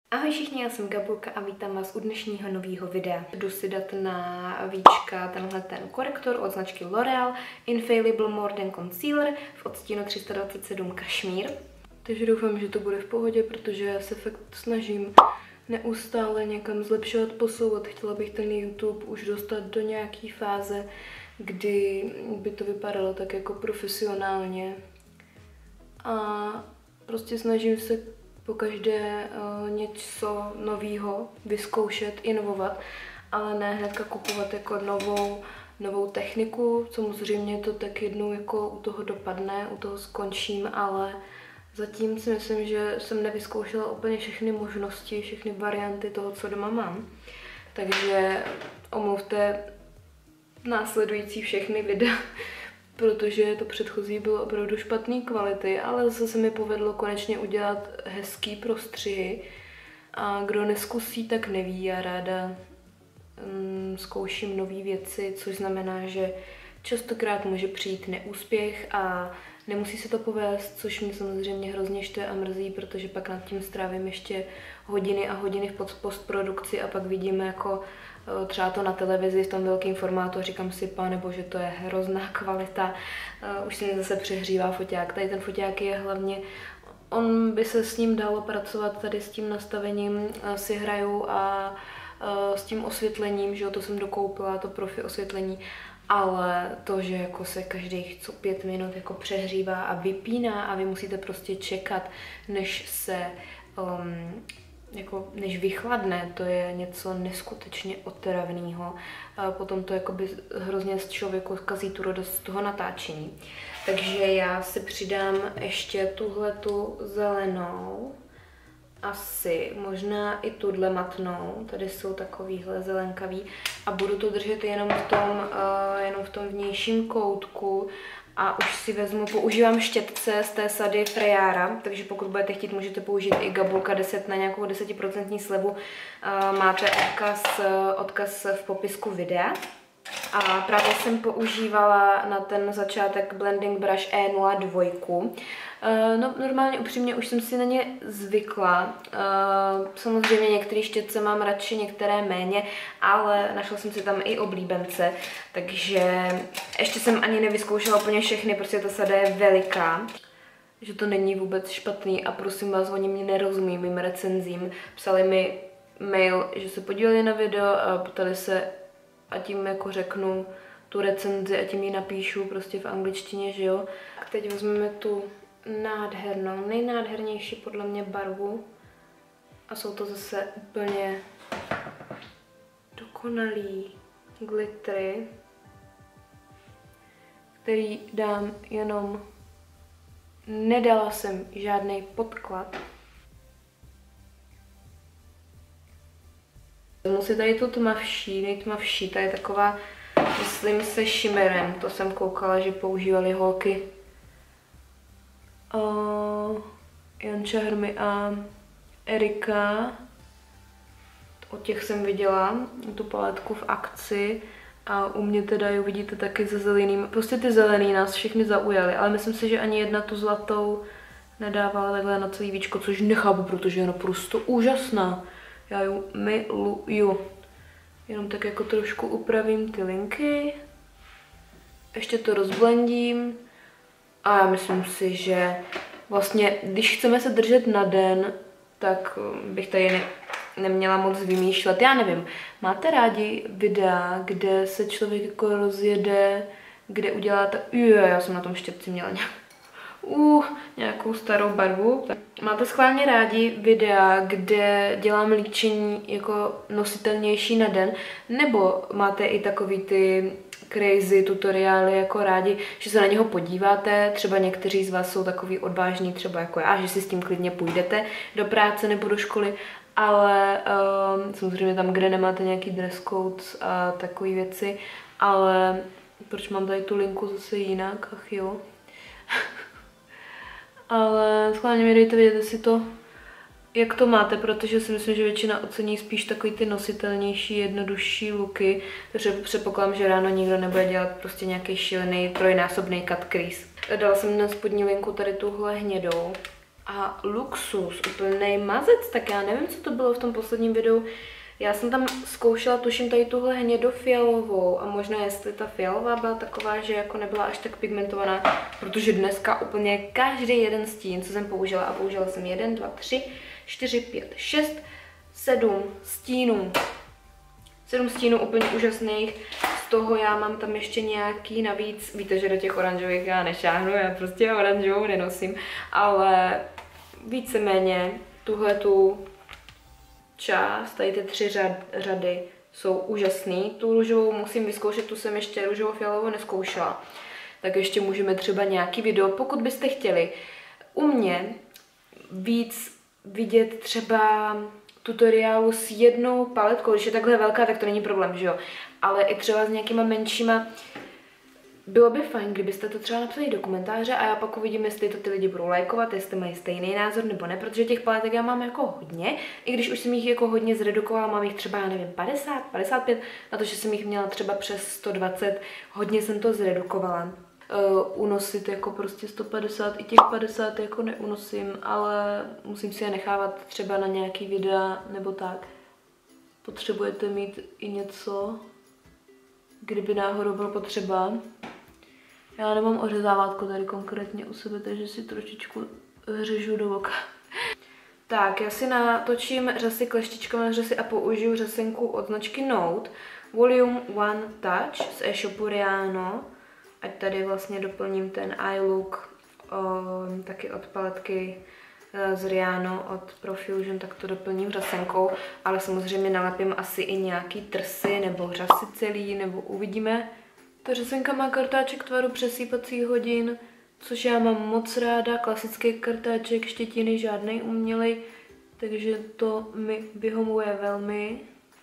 Ahoj všichni, já jsem Gabulka a vítám vás u dnešního nového videa. Jdu si dát na víčka tenhle ten korektor od značky L'Oreal Infallible Mordant Concealer v odstínu 327 kašmír. Takže doufám, že to bude v pohodě, protože já se fakt snažím neustále někam zlepšovat, posouvat. Chtěla bych ten YouTube už dostat do nějaké fáze, kdy by to vypadalo tak jako profesionálně. A prostě snažím se pokaždé něco nového vyzkoušet, inovovat, ale ne hnedka kupovat jako novou techniku. Samozřejmě to tak jednou jako u toho dopadne, u toho skončím, ale zatím si myslím, že jsem nevyzkoušela úplně všechny možnosti, všechny varianty toho, co doma mám. Takže omluvte následující všechny videa, protože to předchozí bylo opravdu špatné kvality, ale zase se mi povedlo konečně udělat hezký prostřihy. A kdo neskusí, tak neví. Já ráda zkouším nové věci, což znamená, že častokrát může přijít neúspěch a nemusí se to povést, což mě samozřejmě hrozně štve a mrzí, protože pak nad tím strávím ještě hodiny a hodiny v postprodukci a pak vidíme jako třeba to na televizi v tom velkém formátu a říkám si, pane bože, to je hrozná kvalita, už se mi zase přehřívá foťák. Tady ten foťák je hlavně, on by se s ním dalo pracovat tady s tím nastavením, si hraju a s tím osvětlením, že jo, to jsem dokoupila, to profi osvětlení, ale to, že jako se každých 5 minut jako přehřívá a vypíná a vy musíte prostě čekat, než se než vychladne, to je něco neskutečně otravného. Potom to jakoby hrozně z člověku zkazí tu radost z toho natáčení. Takže já si přidám ještě tuhletu zelenou, asi možná i tuhle matnou, tady jsou takovýhle zelenkavý a budu to držet jenom v tom vnějším koutku. A už si vezmu, používám štětce z té sady Frejára, takže pokud budete chtít, můžete použít i Gabulka 10 na nějakou 10% slevu. Máte odkaz v popisku videa. A právě jsem používala na ten začátek Blending Brush E02. No, normálně upřímně už jsem si na ně zvykla. Samozřejmě některé štětce mám radši, některé méně, ale našla jsem si tam i oblíbence, takže ještě jsem ani nevyzkoušela úplně všechny, protože ta sada je veliká. Že to není vůbec špatný a prosím vás, oni mě nerozumí mým recenzím. Psali mi mail, že se podívali na video a ptali se, a tím jako řeknu tu recenzi a tím ji napíšu prostě v angličtině, že jo. A teď vezmeme tu nádhernou, nejnádhernější podle mě barvu a jsou to zase úplně dokonalý glittery, který dám jenom, nedala jsem žádný podklad. Vezmu si tady tu tmavší, nejtmavší, ta je taková, myslím se, shimmerem, to jsem koukala, že používali holky Janča Hrmy a Erika. Od těch jsem viděla tu paletku v akci a u mě teda ji vidíte taky se zeleným. Prostě ty zelený nás všechny zaujaly, ale myslím si, že ani jedna tu zlatou nedávala takhle na celý víčko, což nechápu, protože je naprosto úžasná. Já ji miluju. Jenom tak jako trošku upravím ty linky. Ještě to rozblendím. A já myslím si, že vlastně, když chceme se držet na den, tak bych tady neměla moc vymýšlet. Já nevím, máte rádi videa, kde se člověk jako rozjede, kde udělá já jsem na tom štětci měla nějakou starou barvu. Máte schválně rádi videa, kde dělám líčení jako nositelnější na den, nebo máte i takový ty crazy tutoriály jako rádi, že se na něho podíváte, třeba někteří z vás jsou takový odvážní, třeba jako já, že si s tím klidně půjdete do práce nebo do školy, ale samozřejmě tam, kde nemáte nějaký dress code a takové věci, ale proč mám tady tu linku zase jinak, ach jo. Ale schválně mi dejte vědět, jestli to, jak to máte, protože si myslím, že většina ocení spíš takový ty nositelnější, jednodušší looky, takže předpokládám, že ráno nikdo nebude dělat prostě nějaký šílený trojnásobný cut crease. Dala jsem na spodní linku tady tuhle hnědou a Luxus, úplný mazec, tak já nevím, co to bylo v tom posledním videu. Já jsem tam zkoušela, tuším, tady tuhle hnědofialovou a možná jestli ta fialová byla taková, že jako nebyla až tak pigmentovaná, protože dneska úplně každý jeden stín, co jsem použila, a použila jsem 1, 2, 3, 4, 5, 6, 7 stínů. 7 stínů úplně úžasných, z toho já mám tam ještě nějaký navíc, víte, že do těch oranžových já nešáhnu, já prostě oranžovou nenosím, ale víceméně tuhletu část, tady ty 3 řady jsou úžasný. Tu růžovou musím vyzkoušet, tu jsem ještě růžovo-fialovou neskoušela. Tak ještě můžeme třeba nějaký video, pokud byste chtěli u mě víc vidět třeba tutoriálu s jednou paletkou, když je takhle velká, tak to není problém, že jo? Ale i třeba s nějakýma menšíma. Bylo by fajn, kdybyste to třeba napsali do komentáře a já pak uvidím, jestli to ty lidi budou lajkovat, jestli mají stejný názor nebo ne, protože těch paletek já mám jako hodně, i když už jsem jich jako hodně zredukovala, mám jich třeba, já nevím, 50, 55, na to, že jsem jich měla třeba přes 120, hodně jsem to zredukovala. Unosit jako prostě 150, i těch 50 jako neunosím, ale musím si je nechávat třeba na nějaký videa nebo tak. Potřebujete mít i něco, kdyby náhodou bylo potřeba. Já nemám ořezávátko tady konkrétně u sebe, takže si trošičku řežu do oka. Tak, já si natočím řasy kleštičkami na řasy a použiju řasenku od značky Note Volume One Touch z e-shopu Riano. Ať tady vlastně doplním ten eye look taky od paletky z Riano od Profusion, tak to doplním řasenkou, ale samozřejmě nalepím asi i nějaký trsy nebo řasy celý, nebo uvidíme. Ta řasenka má kartáček tvaru přesýpacích hodin, což já mám moc ráda, klasický kartáček, štětiny, žádnej umělej, takže to mi vyhovuje velmi.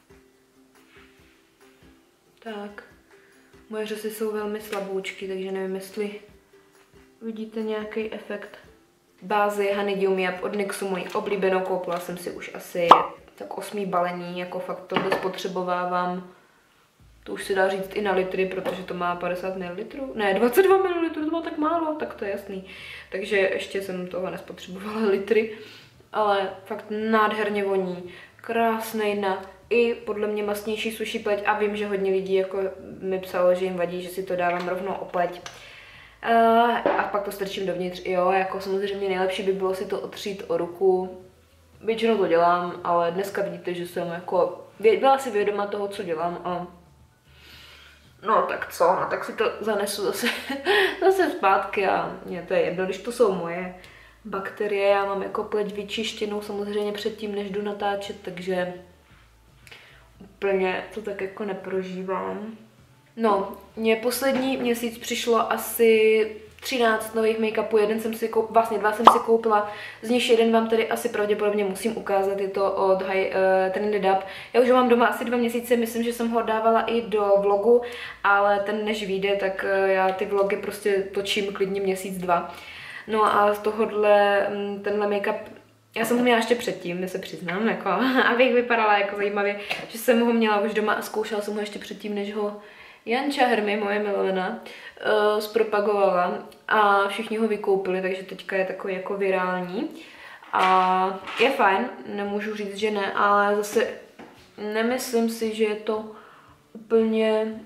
Tak, moje řasy jsou velmi slaboučky, takže nevím, jestli vidíte nějaký efekt. Bázi Honeydew Me Up od NYXu, moji oblíbenou, koupila jsem si už asi tak 8 balení, jako fakt to spotřebovávám. To už se dá říct i na litry, protože to má 50 ml. Ne, 22 ml, to bylo tak málo, tak to je jasný. Takže ještě jsem toho nespotřebovala litry, ale fakt nádherně voní. Krásnej na i podle mě mastnější sushi pleť a vím, že hodně lidí jako mi psalo, že jim vadí, že si to dávám rovnou o pleť. A pak to strčím dovnitř, jo, jako samozřejmě nejlepší by bylo si to otřít o ruku. Většinou to dělám, ale dneska vidíte, že jsem jako byla si vědoma toho, co dělám a no tak co, no tak si to zanesu zase zpátky a mě to je jedno, když to jsou moje bakterie, já mám jako pleť vyčištěnou samozřejmě předtím, než jdu natáčet, takže úplně to tak jako neprožívám. No, mě poslední měsíc přišlo asi 13 nových make-upů, vlastně 2 jsem si koupila, z nich jeden vám tady asi pravděpodobně musím ukázat, je to od Trended Up. Já už ho mám doma asi 2 měsíce, myslím, že jsem ho dávala i do vlogu, ale ten než vyjde, tak já ty vlogy prostě točím klidně měsíc, 2. No a z tohohle, tenhle make-up, já jsem ho měla ještě předtím, já se přiznám, jako, abych vypadala jako zajímavě, že jsem ho měla už doma a zkoušela jsem ho ještě předtím, než ho Janča Hermy, moje milovaná, zpropagovala a všichni ho vykoupili, takže teďka je takový jako virální. A je fajn, nemůžu říct, že ne, ale zase nemyslím si, že je to úplně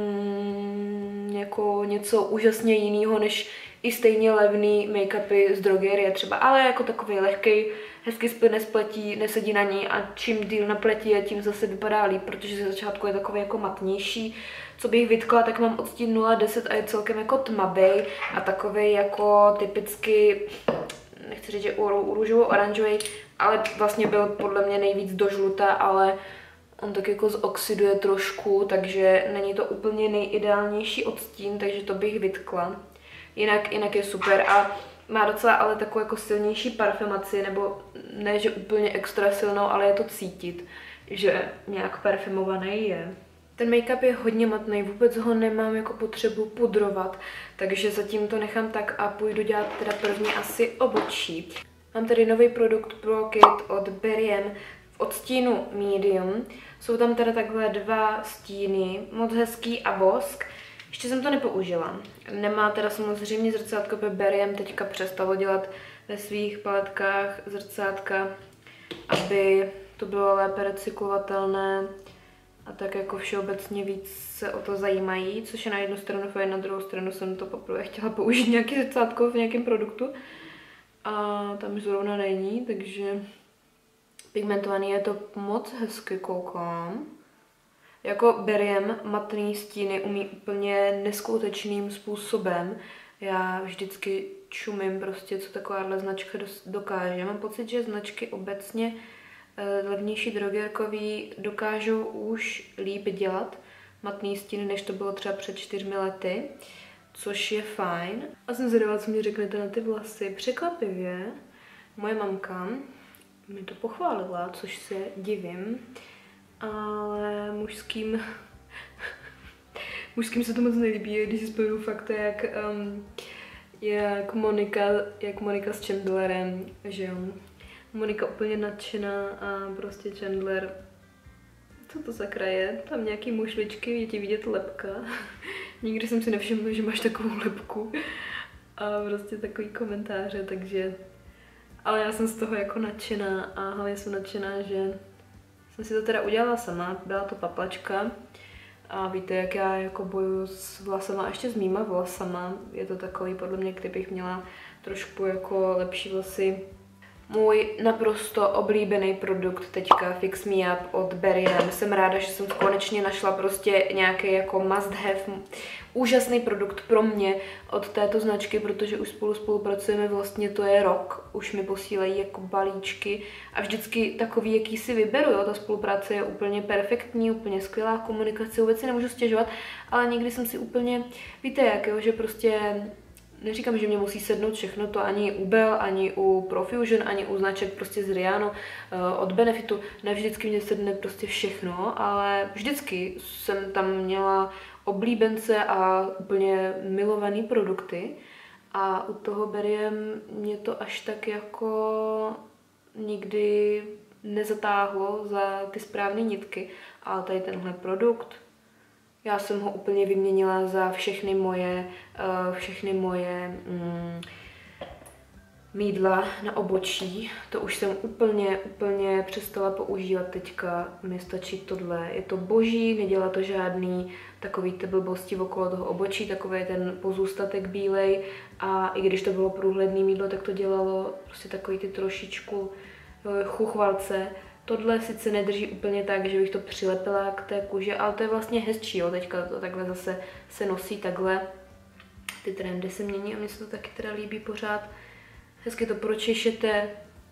jako něco úžasně jiného, než i stejně levný make-upy z drogerie třeba, ale jako takový lehký, hezky splyne z pletí, nesedí na ní a čím díl na pleti a tím zase vypadá líp, protože ze začátku je takový jako matnější. Co bych vytkla, tak mám odstín 0,10 a je celkem jako tmavý a takový jako typicky, nechci říct, že růžovo-oranžový, ale vlastně byl podle mě nejvíc do žluta, ale on tak jako zoxiduje trošku, takže není to úplně nejideálnější odstín, takže to bych vytkla. Jinak je super a má docela ale takovou jako silnější parfumaci, nebo ne, že úplně extra silnou, ale je to cítit, že nějak parfumovaný je. Ten make-up je hodně matný, vůbec ho nemám jako potřebu pudrovat, takže zatím to nechám tak a půjdu dělat teda prvně asi obočí. Mám tady nový produkt Pro Kit od Beriem v odstínu Medium. Jsou tam teda takhle 2 stíny, moc hezký a bosk. Ještě jsem to nepoužila. Nemá teda samozřejmě zrcátko, protože Beriem teďka přestalo dělat ve svých paletkách zrcátka, aby to bylo lépe recyklovatelné a tak jako všeobecně víc se o to zajímají, což je na jednu stranu fajn, na druhou stranu jsem to poprvé chtěla použít nějaký zrcátko v nějakém produktu a tam zrovna není, takže pigmentovaný je to moc hezky, koukám. Jako Beriem matný stíny umí úplně neskutečným způsobem. Já vždycky čumím prostě, co takováhle značka dokáže. Mám pocit, že značky obecně levnější drogérkový dokážou už líp dělat matný stíny, než to bylo třeba před 4 lety, což je fajn. A jsem zvědavá, co mi řeknete na ty vlasy. Překvapivě moje mamka mi to pochválila, což se divím, ale mužským se to moc nelíbí, když si spojím fakt, jak Monika s Chandlerem, že jo. Monika úplně nadšená a prostě Chandler, co to sakra je? Tam nějaký mušličky, je ti vidět lebka. Nikdy jsem si nevšimla, že máš takovou lebku. A prostě takový komentáře, takže... Ale já jsem z toho jako nadšená a hlavně jsem nadšená, že jsem si to teda udělala sama, byla to paplačka. A víte, jak já jako bojuju s vlasama a ještě s mýma vlasama. Je to takový, podle mě, kdybych měla trošku jako lepší vlasy. Můj naprosto oblíbený produkt teďka Fix Me Up od Beriem. Jsem ráda, že jsem konečně našla prostě nějaký jako must have, úžasný produkt pro mě od této značky, protože už spolupracujeme, vlastně to je rok. Už mi posílají jako balíčky a vždycky takový, jaký si vyberu, jo. Ta spolupráce je úplně perfektní, úplně skvělá komunikace, vůbec si nemůžu stěžovat, ale někdy jsem si úplně, víte jak, jo, že prostě neříkám, že mě musí sednout všechno, to ani u Bell, ani u Profusion, ani u značek prostě z Riano, od Benefitu, ne vždycky mě sedne prostě všechno, ale vždycky jsem tam měla oblíbence a úplně milované produkty a u toho Beriem mě to až tak jako nikdy nezatáhlo za ty správné nitky, ale tady tenhle produkt, já jsem ho úplně vyměnila za všechny moje mýdla na obočí. To už jsem úplně přestala používat teďka. Mně stačí tohle. Je to boží, nedělá to žádný takový ty blbosti okolo toho obočí, takový ten pozůstatek bílej. A i když to bylo průhledný mýdlo, tak to dělalo prostě takový ty trošičku chuchvalce. Tohle sice nedrží úplně tak, že bych to přilepila k té kůži, ale to je vlastně hezčí, jo. Teďka to takhle zase se nosí takhle. Ty trendy se mění a mně se to taky teda líbí pořád. Hezky to pročešete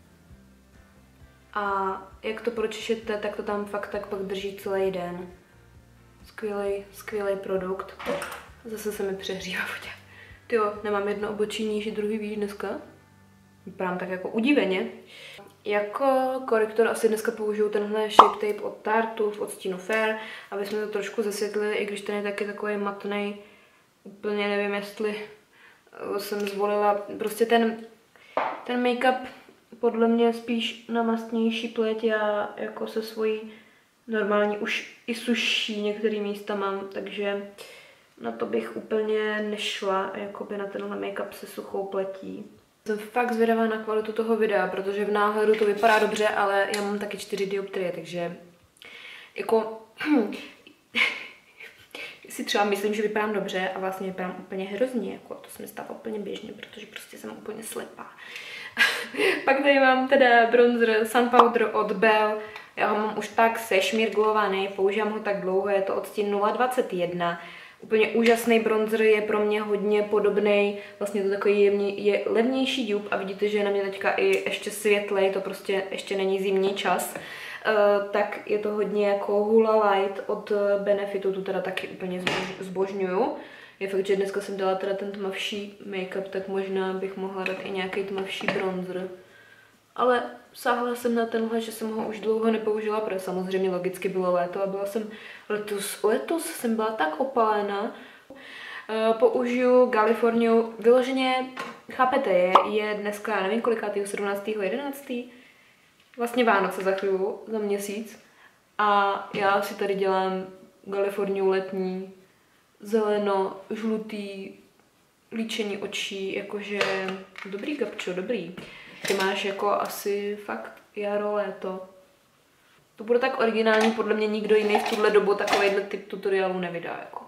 a jak to pročešete, tak to tam fakt tak pak drží celý den. Skvělý produkt. Zase se mi přehřívá vodě. Tyjo, nemám jedno obočí níž, druhý výš dneska. Vypadám tak jako udiveně. Jako korektor asi dneska použiju tenhle Shape Tape od Tartu v odstínu Fair, aby jsme to trošku zasvětlili, i když ten je taky takový matný. Úplně nevím, jestli jsem zvolila prostě ten make-up podle mě spíš na mastnější pleť. Já jako se svojí normální už i suší některé místa mám, takže na to bych úplně nešla, jakoby na tenhle make-up se suchou pletí. Jsem fakt zvědavá na kvalitu toho videa, protože v náhledu to vypadá dobře, ale já mám taky 4 dioptrie, takže jako si třeba myslím, že vypadám dobře a vlastně vypadám úplně hrozně, jako to se mi stává úplně běžně, protože prostě jsem úplně slepá. Pak tady mám teda bronzer Sun Powder od Bell, já ho mám už tak sešmirglovaný, používám ho tak dlouho, je to odstín 021. Úplně úžasný bronzer, je pro mě hodně podobný, vlastně to takový je levnější dupe a vidíte, že je na mě teďka i ještě světlej, to prostě ještě není zimní čas. Tak je to hodně jako Hula Light od Benefitu, tu teda taky úplně zbožňuju. Je fakt, že dneska jsem dala teda ten tmavší make-up, tak možná bych mohla dát i nějaký tmavší bronzer. Ale sáhla jsem na tenhle, že jsem ho už dlouho nepoužila, protože samozřejmě logicky bylo léto a byla jsem letos jsem byla tak opálená. Použiju Californiu, vyloženě, chápete, je dneska, nevím kolikátýho, 17. 11. Vlastně Vánoce za chvíli, za měsíc. A já si tady dělám Californiu letní, zeleno, žlutý, líčení očí, jakože dobrý, Gabčo, dobrý. Ty máš jako asi fakt jaro, léto. To bude tak originální, podle mě nikdo jiný v tuhle dobu takovýhle typ tutoriálu nevydá, jako.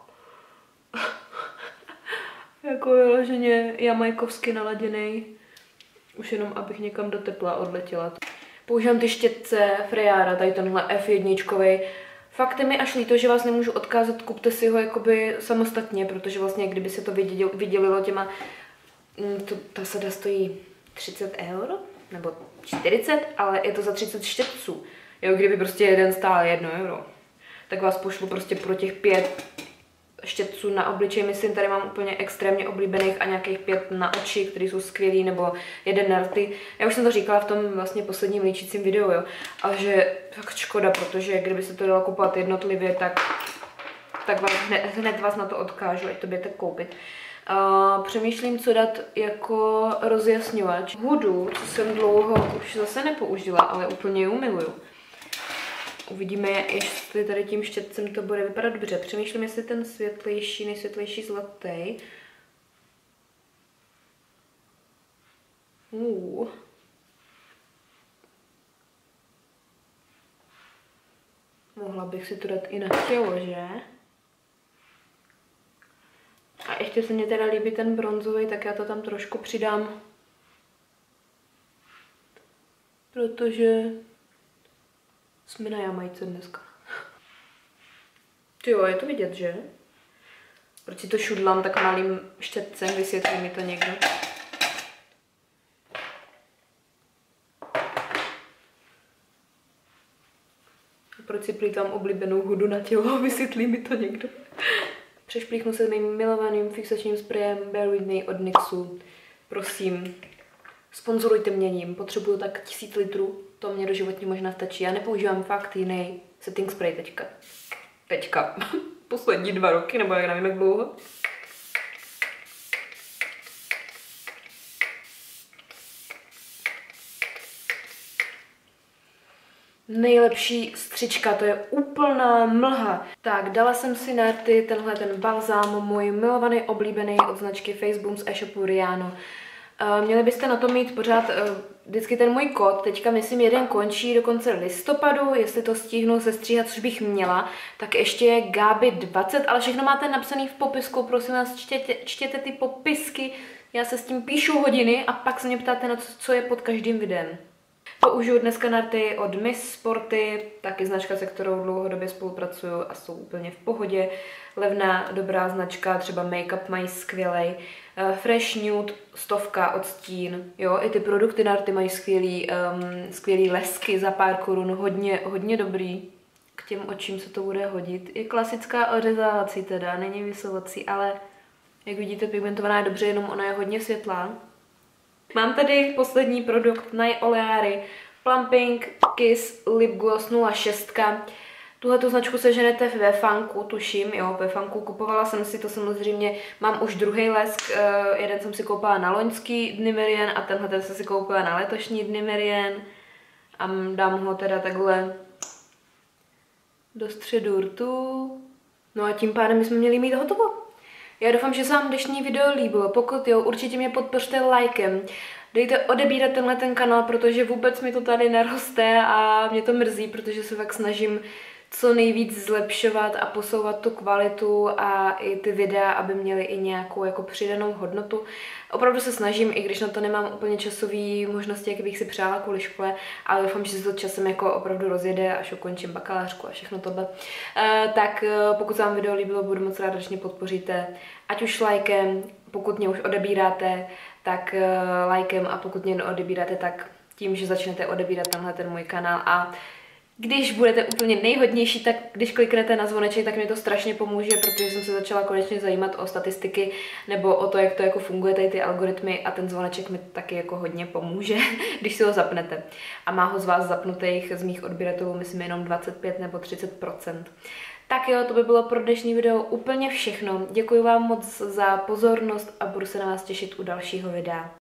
Jako vyloženě jamajkovsky naladěnej. Už jenom, abych někam do tepla odletěla. Používám ty štětce Frejara, tady tenhle F1. Fakt je mi až líto, že vás nemůžu odkázat, kupte si ho jakoby samostatně, protože vlastně kdyby se to vydělilo těma, ta sada stojí 30 € nebo 40, ale je to za 30 štětců. Jo, kdyby prostě jeden stál 1 €, tak vás pošlu prostě pro těch 5 štětců na obličej. Myslím, tady mám úplně extrémně oblíbených a nějakých 5 na oči, které jsou skvělý, nebo 1 na rty. Já už jsem to říkala v tom vlastně posledním líčícím videu, jo. Ale že fakt škoda, protože kdyby se to dalo kupovat jednotlivě, tak vás hned vás na to odkážu, ať to budete koupit. Přemýšlím, co dát jako rozjasňovač. Hudu, co jsem dlouho už zase nepoužila, ale úplně ji miluju. Uvidíme, jestli tady tím štětcem to bude vypadat dobře. Přemýšlím, jestli ten světlejší, nejsvětlejší zlatý. Mohla bych si to dát i na tělo, že? A ještě se mě teda líbí ten bronzový, tak já to tam trošku přidám. Protože jsme na Jamajce dneska. Jo, je to vidět, že? Proč si to šudlám tak malým štětcem, vysvětlí mi to někdo. Proč si plýtvám oblíbenou hudu na tělo, vysvětlí mi to někdo. Přešplíchnu se mým milovaným fixačním sprejem Bear With Me od NYXu. Prosím, sponzorujte mě ním, potřebuju tak 1000 litrů, to mě doživotně možná stačí. Já nepoužívám fakt jiný setting spray teďka. Poslední 2 roky, nebo jak nevím jak dlouho. Nejlepší střička, to je úplná mlha. Tak, dala jsem si na rty tenhle ten balzám, můj milovaný oblíbený od značky Faceboom z e-shopu Riano. Měli byste na to mít pořád vždycky ten můj kód, teďka myslím jeden končí do konce listopadu, jestli to stihnu sestříhat, což bych měla, tak ještě je Gaby 20, ale všechno máte napsané v popisku, prosím vás, čtěte ty popisky, já se s tím píšu hodiny a pak se mě ptáte na to, co je pod každým videem. Použiju dneska na rty od Miss Sporty, taky značka, se kterou dlouhodobě spolupracuju a jsou úplně v pohodě. Levná, dobrá značka, třeba make-up mají skvělej. Fresh Nude, 100 odstín, jo, i ty produkty na rty mají skvělý lesky za pár korun, hodně dobrý. K těm očím se to bude hodit. Je klasická ořezávací teda, není vysovací, ale jak vidíte, pigmentovaná je dobře, jenom ona je hodně světlá. Mám tady poslední produkt na Oleáry, Plumping Kiss Lip Gloss 06. Tuhletu značku seženete ve Funku, tuším, jo, ve Funku kupovala jsem si to samozřejmě, mám už druhý lesk, jeden jsem si koupila na loňský Dny Merian a tenhle jsem si koupila na letošní Dny Merian a dám ho teda takhle do středu rtu. No a tím pádem bychom měli mít hotovo. Já doufám, že se vám dnešní video líbilo, pokud jo, určitě mě podpořte lajkem. Dejte odebírat ten kanál, protože vůbec mi to tady neroste a mě to mrzí, protože se fakt snažím co nejvíc zlepšovat a posouvat tu kvalitu a i ty videa, aby měly i nějakou jako přidanou hodnotu. Opravdu se snažím, i když na to nemám úplně časové možnosti, jak bych si přála kvůli škole, ale doufám, že se to časem jako opravdu rozjede, až ukončím bakalářku a všechno tohle. Tak pokud se vám video líbilo, budu moc ráda, když mě podpoříte, ať už lajkem, pokud mě už odebíráte, tak lajkem a pokud mě neodebíráte, tak tím, že začnete odebírat tenhle ten můj kanál a když budete úplně nejhodnější, tak když kliknete na zvoneček, tak mě to strašně pomůže, protože jsem se začala konečně zajímat o statistiky nebo o to, jak to jako funguje tady ty algoritmy a ten zvoneček mi taky jako hodně pomůže, když si ho zapnete. A má ho z vás zapnutých, z mých odběratelů, myslím jenom 25 nebo 30%. Tak jo, to by bylo pro dnešní video úplně všechno. Děkuji vám moc za pozornost a budu se na vás těšit u dalšího videa.